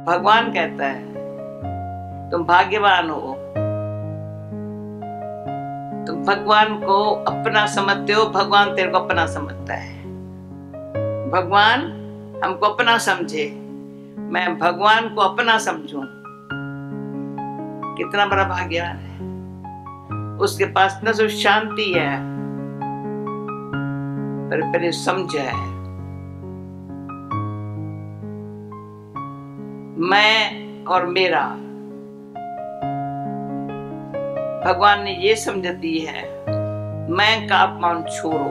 भगवान कहता है तुम भाग्यवान हो, तुम भगवान को अपना समझते हो, भगवान तेरे को अपना समझता है। भगवान हमको अपना समझे, मैं भगवान को अपना समझूं, कितना बड़ा भाग्यवान है। उसके पास न सिर्फ शांति है पर समझ है। मैं और मेरा, भगवान ने ये समझ दी है, मैं का अपमान छोड़ो,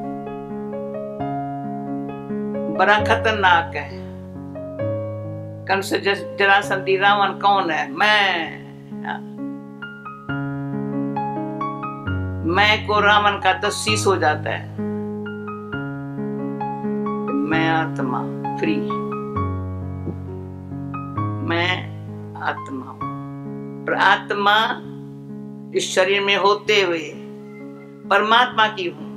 बड़ा खतरनाक है। कंस जरासंधी रावण कौन है? मैं को रावण का तस्सीस हो जाता है। मैं आत्मा फ्री, मैं आत्मा हूं, पर आत्मा इस शरीर में होते हुए परमात्मा की हूं।